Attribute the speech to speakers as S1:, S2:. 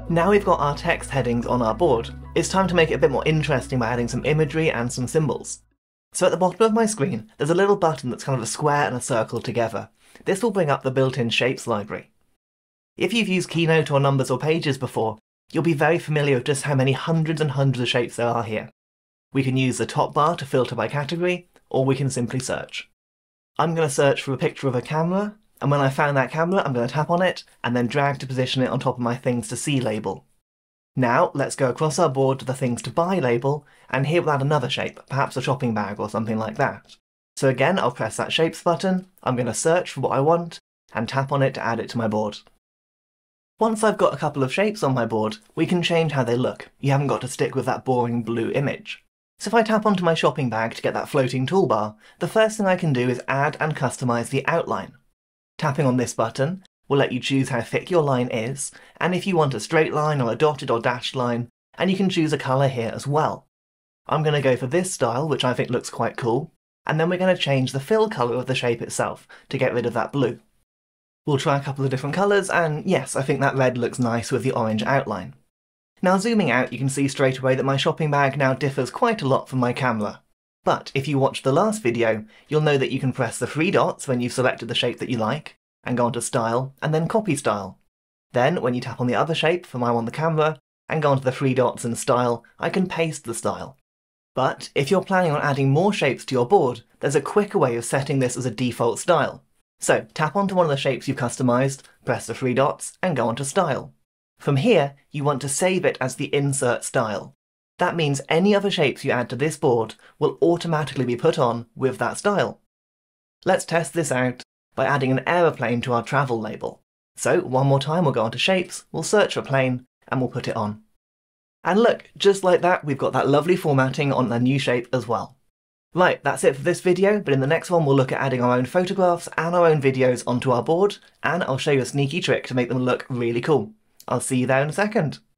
S1: Now we've got our text headings on our board, it's time to make it a bit more interesting by adding some imagery and some symbols. So at the bottom of my screen, there's a little button that's kind of a square and a circle together. This will bring up the built-in shapes library. If you've used Keynote or Numbers or Pages before, you'll be very familiar with just how many hundreds and hundreds of shapes there are here. We can use the top bar to filter by category, or we can simply search. I'm going to search for a picture of a camera, and when I found that camera, I'm going to tap on it, and then drag to position it on top of my Things to See label. Now, let's go across our board to the Things to Buy label, and here we'll add another shape, perhaps a shopping bag or something like that. So again, I'll press that Shapes button, I'm going to search for what I want, and tap on it to add it to my board. Once I've got a couple of shapes on my board, we can change how they look. You haven't got to stick with that boring blue image. So if I tap onto my shopping bag to get that floating toolbar, the first thing I can do is add and customize the outline. Tapping on this button will let you choose how thick your line is, and if you want a straight line or a dotted or dashed line, and you can choose a colour here as well. I'm going to go for this style, which I think looks quite cool, and then we're going to change the fill colour of the shape itself to get rid of that blue. We'll try a couple of different colours, and yes, I think that red looks nice with the orange outline. Now zooming out, you can see straight away that my shopping bag now differs quite a lot from my camera. But if you watched the last video, you'll know that you can press the three dots when you've selected the shape that you like, and go onto Style, and then Copy Style. Then, when you tap on the other shape, for mine on the camera, and go onto the three dots and Style, I can paste the style. But if you're planning on adding more shapes to your board, there's a quicker way of setting this as a default style. So tap onto one of the shapes you've customised, press the three dots, and go onto Style. From here, you want to save it as the Insert style. That means any other shapes you add to this board will automatically be put on with that style. Let's test this out by adding an aeroplane to our travel label. So one more time, we'll go onto Shapes, we'll search for plane, and we'll put it on. And look, just like that, we've got that lovely formatting on the new shape as well. Right, that's it for this video, but in the next one we'll look at adding our own photographs and our own videos onto our board, and I'll show you a sneaky trick to make them look really cool. I'll see you there in a second.